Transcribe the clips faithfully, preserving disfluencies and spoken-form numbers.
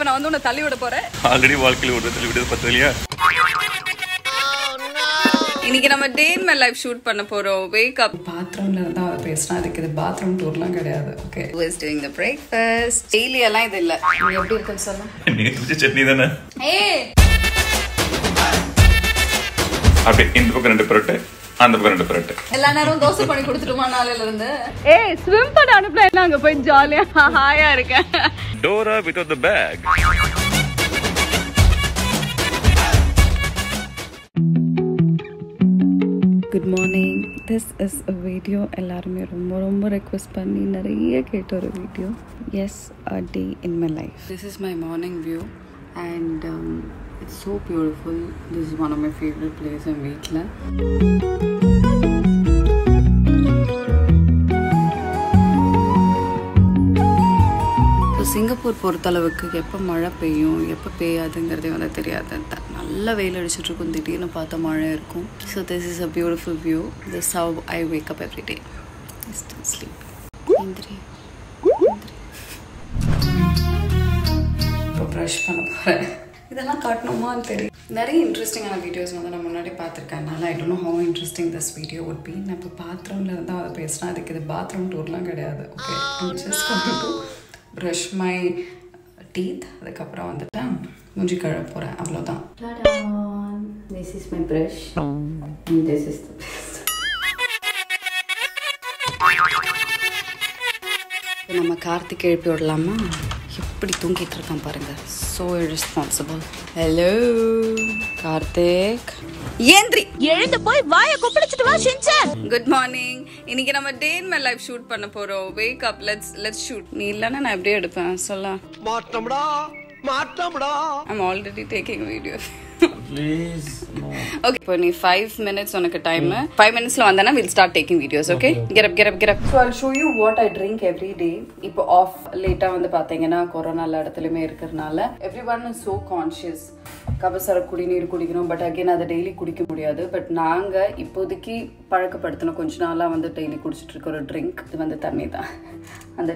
இப்போ நான் வந்து உன்னை தள்ளி விட போறேன். ஆல்ரெடி வாழ்க்கையில ஒரு தள்ளி விடுறது பத்து இல்லையா? இன்னைக்கு நம்ம day in my life shoot பண்ண போறோம். வேக் அப் பாத்ரூம்ல இருந்தா அத பேசினா அதுக்கு இது பாத்ரூம் டூர்லாம் கிடையாது. Okay, who is doing the breakfast? Daily எல்லாம் இது இல்ல. நீ எப்படி இருக்குன்னு சொல்ல. நேத்து வச்ச சட்னி தானே. ஏய், அப்படியே இந்த பக்கம் ரெண்டு பரோட்டா, அந்த பக்கம் ரெண்டு பரோட்டா. எல்லா நேரம் தோசை பண்ணி கொடுத்துட்டுமா நாளையில இருந்து. ஏய், ஸ்விம் பண்ண அனுப்பல என்ன அங்க போய் ஜாலியா ஹாயா இருக்கேன். Dora without the bag. Good morning. This is a video எல்லாருமே ரொம்ப ரொம்ப ரெக்வெஸ்ட் பண்ணி நிறைய கேட்ட ஒரு video. Yes, a day in my life. This is my morning view and um, it's so beautiful. This is one of my favorite places in வீட்ல. Singapore பொறுத்தளவுக்கு எப்போ மழை பெய்யும் எப்போ பெய்யாதுங்கிறதே வந்து தெரியாது. நல்ல வெயில் அடிச்சுட்டு இருக்கும், திடீர்னு பார்த்தா மழை இருக்கும். So this is a beautiful view. This how I wake up every day. Still sleep. எந்திரி இப்போ ப்ரஷ் பண்ண போகிறேன். இதெல்லாம் காட்டணுமான்னு தெரியும். நிறைய இன்ட்ரெஸ்டிங்கான வீடியோஸ் வந்து நான் முன்னாடி பார்த்துருக்கேன். அதனால் I don't know how interesting this video would be. நான் இப்போ பாத்ரூமில் இருந்தால் அதை பேசினா அதுக்கு இது பாத்ரூம் டூர்லாம் கிடையாது. Okay, just going to brush my teeth. அதுக்கப்புறம் வந்துட்டு மூஞ்சி கழுவ போகிறேன், அவ்வளோதான். This is my brush and this is the best. நம்ம கார்த்திக் எழுப்பி விடலாமா? எப்படி தூங்கிட்டு இருக்கான் பாருங்க. So irresponsible. ஹலோ கார்த்திக், ஏந்திரி, எழுந்து போய் வாயை கொப்பளிச்சிட்டு வா ஷின்சான். Good morning. இன்னைக்கு நம்ம day in my life shoot பண்ண போறோம். Wake up, let's let's shoot. நீ இல்லனா நான் அப்படியே எடுப்பேன். சொல்ல மாட்டம்டா மாட்டம்டா. I am already taking video. Please no. Okay, இப்போ நீ five minutes உனக்கு டைம். five minutesல வந்தனா we'll start taking videos. Okay, get up get up get up. So I'll show you what I drink every day. இப்போ of லேட்டா வந்து பாத்தீங்கன்னா corona எல்லா இடத்துலயுமே இருக்கறனால everyone is so conscious. கபசர குடிநீர் குடிக்கணும், பட் அகைன் அதை டெய்லி குடிக்க முடியாது. பட் நாங்க இப்போதைக்கு பழக்கப்படுத்தின கொஞ்ச நாளா வந்து டெய்லி குடிச்சிட்டு இருக்க ஒரு ட்ரிங்க் இது வந்து தண்ணி தான். அந்த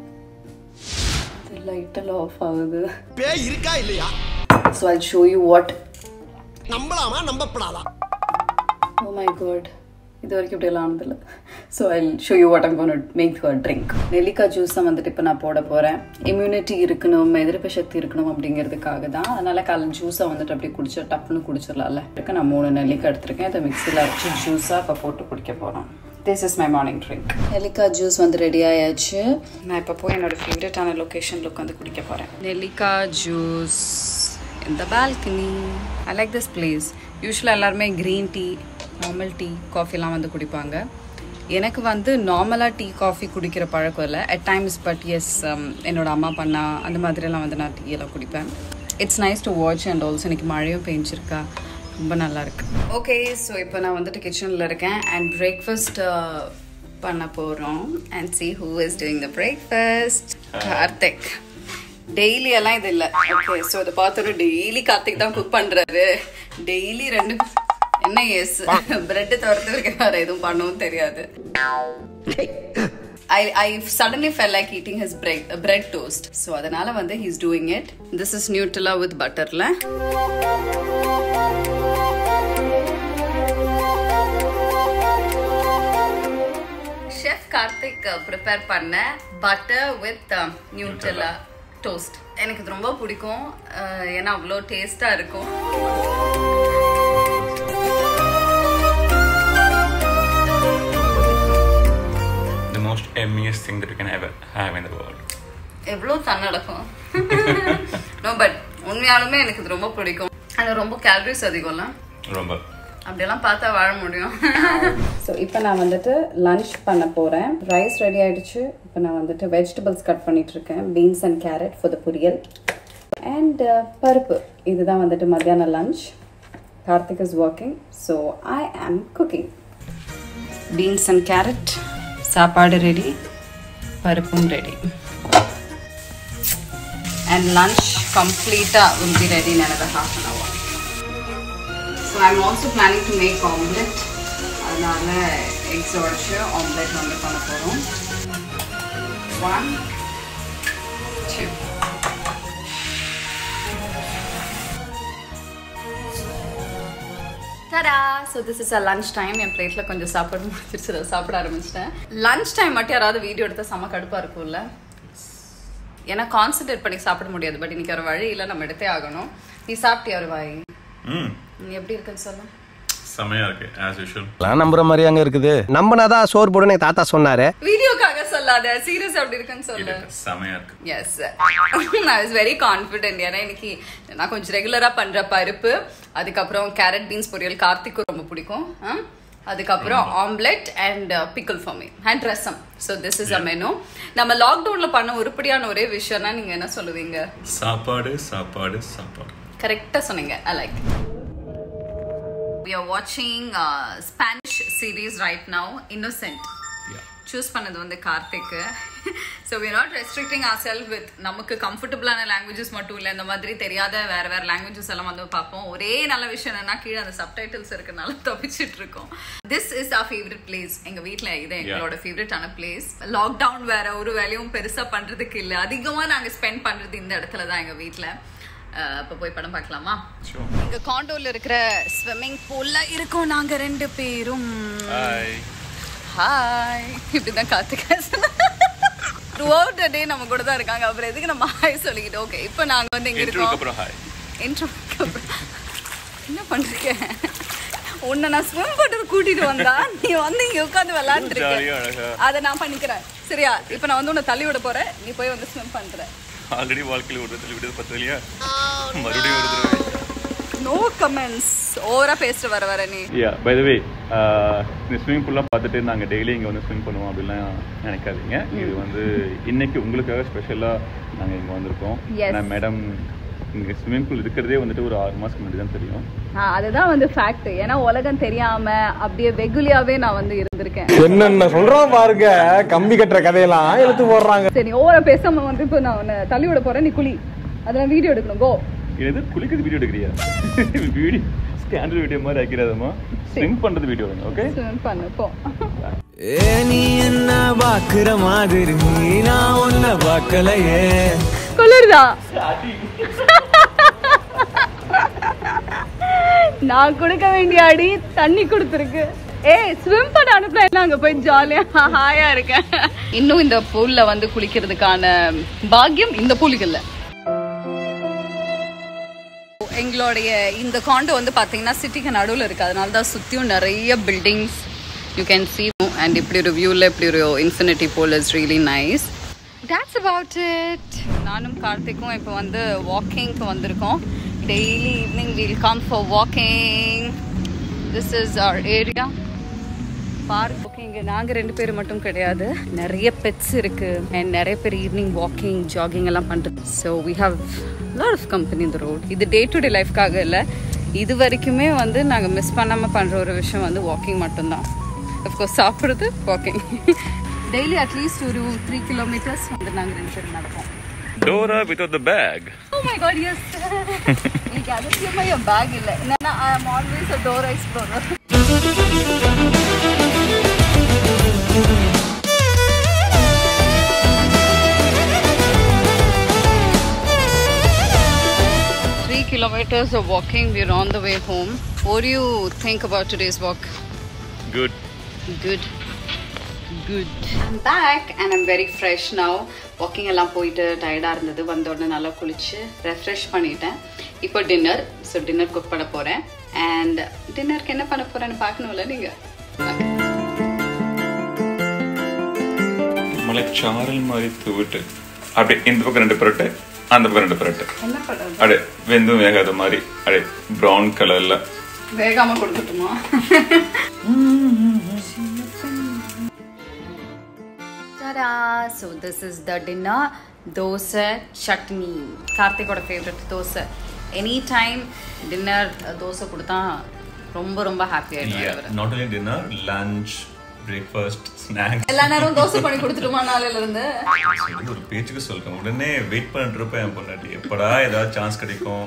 லைட்டெல்லாம் ஆஃப் ஆகுது. பேய் இருக்கா இல்லையா? So I'll show you what. நம்பலாமா நம்பப்படாதா? Oh my god, இது வரைக்கும் இப்படி எல்லாம் ஆனதில்லை. So I show you what I'm gonna make you a drink. நெல்லிக்காய் ஜூஸ் தான் வந்துட்டு இப்போ நான் போட போகிறேன். இம்யூனிட்டி இருக்கணும், எதிர்ப்பு சக்தி இருக்கணும் அப்படிங்கிறதுக்காக தான். அதனால் காலையில் ஜூஸாக வந்துட்டு அப்படியே குடிச்சு டப்புன்னு குடிச்சிடலாம்ல. இருக்கு நான் மூணு நெல்லிக்காய் எடுத்திருக்கேன். அதை மிக்சியில் அரைச்சி ஜூஸாக இப்போ போட்டு குடிக்க போகிறோம். This is my morning drink. நெல்லிக்காய் ஜூஸ் வந்து ரெடி ஆயாச்சு. நான் இப்போ போய் என்னோட ஃபேவரட்டான லொக்கேஷனில் உட்காந்து குடிக்க போகிறேன். நெல்லிக்காய் juice in the balcony. I like this place. யூஸ்வலாக எல்லாருமே க்ரீன் டீ, நார்மல் டீ, காஃபிலாம் வந்து குடிப்பாங்க. எனக்கு வந்து நார்மலாக டீ காஃபி குடிக்கிற பழக்கம் இல்லை அட் டைம்ஸ். பட் எஸ், என்னோடய அம்மா பண்ணா அந்த மாதிரியெல்லாம் வந்து நான் டீயெல்லாம் குடிப்பேன். It's nice to watch and also இன்றைக்கி மழையும் பெஞ்சிருக்கா, ரொம்ப நல்லாயிருக்கு. ஓகே, ஸோ இப்போ நான் வந்துட்டு கிச்சனில் இருக்கேன் அண்ட் பிரேக்ஃபாஸ்ட் பண்ண போகிறோம். And see who is doing the breakfast. Karthik. Daily எல்லாம் இது இல்லை. ஓகே, ஸோ இதை பார்த்தோம். டெய்லி கார்த்திக் தான் குக் பண்ணுறாரு. டெய்லி ரெண்டு என்ன எஸ் பிரெட்டு தவிர்த்து இருக்க வேற எதுவும் பண்ணவும் தெரியாது. I I suddenly felt like eating his bread uh, bread toast. So அதனால வந்து he's doing it. This is Nutella with butterல. Chef Karthik prepare பண்ண butter with uh, Nutella toast. எனக்கு இது ரொம்ப பிடிக்கும், ஏன்னா அவ்வளோ டேஸ்டாக இருக்கும். The most yummiest thing that you can ever have in the world. எவ்வளோ தன்னடக்கும். நோ பட் உண்மையாலுமே எனக்கு இது ரொம்ப பிடிக்கும். அதில் ரொம்ப கேலரிஸ் அதிகம்ல, ரொம்ப அப்படியெல்லாம் பார்த்தா வாழ முடியும். ஸோ இப்போ நான் வந்துட்டு லன்ச் பண்ண போகிறேன். ரைஸ் ரெடி ஆகிடுச்சு. இப்போ நான் வந்துட்டு வெஜிடபிள்ஸ் கட் பண்ணிகிட்ருக்கேன். Beans and carrot for the poriyal and paruppu. இதுதான் வந்துட்டு மத்தியான lunch. Karthik is working, so I am cooking. Beans and carrot சாப்பாடு ரெடி, பருப்பும் ரெடி. அண்ட் லன்ச் கம்ப்ளீட்டாக will be ready in another half an hour. So I'm also planning to make omelette. அதனால eggs உடைச்சு omelette வந்து பண்ண போகிறோம். One, two. Ta-da! So this is a lunch time. என் பிளேட்ல கொஞ்சம் சாப்பாடு முடிச்சிருச்சு, சாப்பிட ஆரம்பிச்சிட்டேன். லஞ்ச் டைம் மட்டும் யாராவது வீடியோ எடுத்தா செம கடுப்பா இருக்கும்ல. ஏன்னா கான்சென்ட்ரேட் பண்ணி சாப்பிட முடியாது. பட் இன்னைக்கு ஒரு வழி இல்ல, நம்ம எடுத்தே ஆகணும். நீ சாப்பிட்டியா ஒரு வாய்? ம். நீ எப்படி இருக்குன்னு சொல்லு. செமையா இருக்கு as usual. நான் நம்புற மாதிரி அங்க இருக்குது. நம்பனாதான் சோறு போடுனே தாத்தா சொன்னாரு. வீடியோக்காக சொல்லாத, சீரியஸ் அப்படி இருக்குன்னு சொல்லு. செமையா இருக்கு. Yes. I was very confident. ஏன்னா இன்னைக்கு நான் கொஞ்சம் ரெகுலரா பண்ற பருப்பு, அதுக்கப்புறம் கேரட் பீன்ஸ் பொரியல் கார்த்திக்கு ரொம்ப பிடிக்கும். அதுக்கப்புறம் omelette and pickle for me and rasam. So this is a menu. நம்ம லாக்டவுன்ல பண்ண உருப்படியான ஒரே விஷயம்னா நீங்க என்ன சொல்லுவீங்க? சாப்பாடு சாப்பாடு சாப்பாடு. கரெக்டா சொன்னீங்க. I like it. We are watching uh, Spanish series right now, Innocent. Yeah. Choose பண்ணது வந்து Karthik. So we are not restricting ourselves with நமக்கு கம்ஃபர்டபுளான லாங்குவேஜஸ் மட்டும் இல்லை, இந்த மாதிரி தெரியாத வேற வேற லாங்குவேஜஸ் எல்லாம் வந்து பார்ப்போம். ஒரே நல்ல விஷயம் என்னன்னா கீழே அந்த சப்டைட்டில்ஸ் இருக்கனால தப்பிச்சிட்டு இருக்கோம். This is our favorite place. எங்க வீட்டில் இது எங்களோட ஃபேவரட்டான பிளேஸ். லாக்டவுன் வேற ஒரு வேலையும் பெருசா பண்றதுக்கு இல்லை, அதிகமா நாங்க ஸ்பெண்ட் பண்றது இந்த இடத்துல தான் எங்க வீட்டில். அப்ப போய் படம் பார்க்கலாமா? எங்க காண்டோல இருக்கிற ஸ்விம்மிங் பூல்ல இருக்கோம் நாங்க ரெண்டு பேரும். Hi hi. இப்படிதான் Karthik throughout the day நம்ம கூட தான் இருக்காங்க. அப்புறம் எதுக்கு நம்ம ஹாய் சொல்லிக்கிட்டு. ஓகே, இப்போ நாங்க வந்து எங்க இருக்கோம்? அப்புறம் ஹாய். இன்ட்ரோக்கு அப்புறம் என்ன பண்றீங்க? உன்னை நான் ஸ்விம் பண்றது கூட்டிட்டு வந்தா நீ வந்து இங்க உட்காந்து விளையாண்டுருக்க. அதை நான் பண்ணிக்கிறேன் சரியா? இப்போ நான் வந்து உன்னை தள்ளி விட போறேன், நீ போய் வந்து ஸ்விம் பண்ற. ஆல்ரெடி வாழ்க்கையில் ஒரு தள்ளி விடுறது பத்து இல்லையா? மறுபடியும் ஒரு தடவை. No comments. ஓவரா பேசிட்டு வர வர நீ. யா பை தி வே, இந்த ஸ்விமிங் பூல்லாம் பார்த்துட்டு நாங்கள் டெய்லி இங்கே வந்து ஸ்விம் பண்ணுவோம் அப்படிலாம் நினைக்காதீங்க. இது வந்து இன்னைக்கு உங்களுக்காக ஸ்பெஷலாக நாங்கள் இங்கே வந்திருக்கோம். நான் மேடம் இங்கே ஸ்விமிங் பூல் இருக்கிறதே வந்துட்டு ஒரு ஆறு மாதத்துக்கு முன்னாடி தான் தெரியும். அதுதான் வந்து ஃபேக்ட். ஏன்னா உலகம் தெரியாம அப்படியே வெகுலியாவே நான் வந்து இருந்திருக்கேன். என்னென்ன சொல்றோம் பாருங்க, கம்பி கட்டுற கதையெல்லாம் எடுத்து போடுறாங்க. சரி, ஓவரா பேசாம வந்து இப்போ நான் உன்னை தள்ளி விட போறேன், நீ குளி. அதெல்லாம் வீடியோ எடுக்கணும். கோ. எது குளிக்கிறது வீடியோ எடுக்கிறியா? வீடியோ ஸ்கேண்டல் வீடியோ மாதிரி ஆக்கிறாதம்மா. ஸ்விம் பண்றது வீடியோ வேணும். ஓகே, ஸ்விம் பண்ணு போ. ஏ நீ என்ன பாக்குற மாதிரி நான் உன்னை பார்க்கலையே. குளிர்தா? நான் கொடுக்க வேண்டிய அடி தண்ணி கொடுத்துருக்கு. ஏய், ஸ்விம் பண்ண அனுப்பல, எல்லாம் அங்க போய் ஜாலியா ஹாயா இருக்கேன். இன்னும் இந்த பூல்ல வந்து குளிக்கிறதுக்கான பாக்கியம் இந்த பூலுக்கு இல்ல. எங்களுடைய இந்த காண்டோ வந்து பாத்தீங்கன்னா சிட்டிக்கு நடுவில் இருக்கு, அதனால தான் சுத்தியும் நிறைய buildings you can see. And இப்படி ஒரு வியூல இப்படி ஒரு infinity pool is really nice. That's about it. நானும் கார்த்திக்கும் இப்போ வந்து வாக்கிங்க்கு வந்திருக்கோம். Daily evening we'll come for walking. This is our area. Park. Okay, இங்கே நாங்கள் ரெண்டு பேர் மட்டும் கிடையாது, நிறைய பெட்ஸ் இருக்கு அண்ட் நிறைய பேர் ஈவினிங் வாக்கிங் ஜாகிங் எல்லாம் பண்ணுறது. So we have lot of company in the road. இது டே டு டே லைஃப்காக இல்லை, இது வரைக்குமே வந்து நாங்கள் மிஸ் பண்ணாமல் பண்ணுற ஒரு விஷயம் வந்து வாக்கிங் மட்டும்தான். அஃப்கோர்ஸ் சாப்பிட்றது, வாக்கிங். டெய்லி அட்லீஸ்ட் ஒரு த்ரீ கிலோமீட்டர்ஸ் வந்து நாங்கள் ரெண்டு பேரும் நடப்போம். Dora without the bag. Oh my god, yes. எனக்கு அதிசயமா என் பேக் இல்லை. என்னன்னா I am always a Dora explorer. Three kilometers of walking. We're on the way home. What do you think about today's walk? Good. Good. Good. I'm back and I'm very fresh now. Walking எல்லாம் போயிட்டு டயர்டாக இருந்தது, வந்த உடனே நல்லா குளிச்சு refresh பண்ணிட்டேன். இப்போ டின்னர். ஸோ டின்னர் குக் பண்ண போகிறேன். அண்ட் டின்னருக்கு என்ன பண்ண போகிறேன்னு பார்க்கணும்ல நீங்கள். மலைச்சாரல் மாதிரி தூவிட்டு அப்படியே இந்த பக்கம் ரெண்டு பரட்டு, அந்த பக்கம் ரெண்டு பரட்டு, என்ன பண்ணுறது அப்படியே வெந்தும் வேகாத மாதிரி அப்படியே ப்ரௌன் கலரில் வேகாமல் கொடுத்துட்டுமா? So this is the dinner. Dosa chutney. கார்த்திகோட favourite dosa. Any time dinner dosa கொடுத்தா ரொம்ப ரொம்ப ஹாப்பி ஆயிடுவாரு. Not only dinner, lunch, breakfast, snacks எல்லா நேரம் தோசை பண்ணி கொடுத்துட்டுமா நாளையில இருந்து? ஒரு பேச்சுக்கு சொல்றேன், உடனே வெயிட் பண்ணிட்டு இருப்பேன் என் பொண்டாட்டி, எப்படா ஏதாவது சான்ஸ் கிடைக்கும்.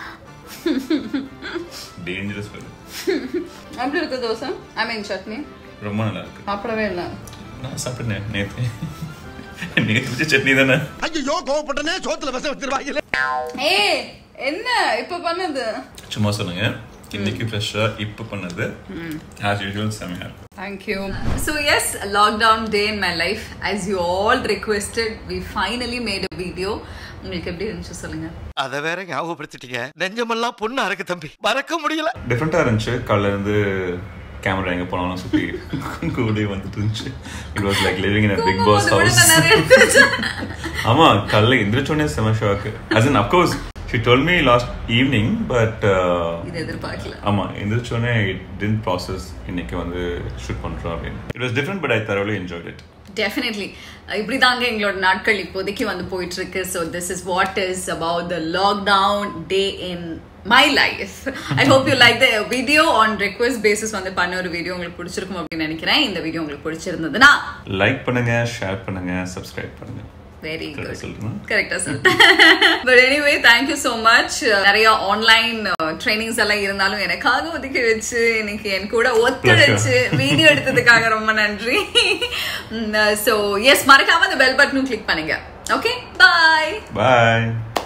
Dangerous fellow. எப்படி இருக்கு தோசை? ஐ மீன் சட்னி ரொம்ப நல்லா இருக்கு. சாப்பிடவே இல்லை. நான் சாப்பிட்டேன் நேத்து. நேத்து வச்ச சட்னி தானே. ஐயோ கோவப்பட்டனே, சோத்துல விஷம் வச்சிருவாங்க. ஏய் என்ன இப்ப பண்ணது? சும்மா சொன்னீங்க. இன்னைக்கு ஃப்ரெஷ்ஷா இப்போ பண்ணது as usual செமையா இருக்கு. Thank you. So yes, a lockdown day in my life. As you all requested, we finally made a video. உங்களுக்கு எப்படி இருந்துச்சு சொல்லுங்க. அத வேற ஞாபகப்படுத்திட்டீங்க. நெஞ்சமெல்லாம் பொண்ணா இருக்கு தம்பி. மறக்க முடியல. டிஃபரெண்டா இருந்துச்சு. காலையில இருந்து கேமரா எங்க போனாலும் சுத்தி கூடே வந்துட்டு இருந்துச்சு. It was like living in a big boss house. ஆமா காலைல எந்திரிச்சோனே செம shock. As in of course she told me last evening but இது எதிர்பார்க்கல. ஆமா எந்திரிச்சோனே it didn't process இன்னைக்கு வந்து ஷூட் பண்றோம் அப்படின்னு. It was different but I thoroughly enjoyed it. Definitely. இப்படி தாங்க எங்களோட நாட்கள் இப்போதைக்கு வந்து போயிட்டு இருக்கு. So this is what is about the lockdown day in my life. I hope you like the video. On request basis வந்து பண்ண ஒரு வீடியோ உங்களுக்கு பிடிச்சிருக்கும் அப்படின்னு நினைக்கிறேன். இந்த வீடியோ உங்களுக்கு பிடிச்சிருந்ததுன்னா லைக் பண்ணுங்க, ஷேர் பண்ணுங்க, சப்ஸ்கிரைப் பண்ணுங்க. Very good. Correct sir. But anyway, thank you so much. நிறைய ஆன்லைன் ட்ரைனிங்ஸ் எல்லாம் இருந்தாலும் எனக்காக ஒதுக்கி வச்சு இன்னைக்கு என் கூட ஒத்துழைச்சு வீடியோ எடுத்ததுக்காக ரொம்ப நன்றி. So yes, மறக்காம அந்த பெல் பட்டனும் கிளிக் பண்ணுங்க. Okay, bye. Bye.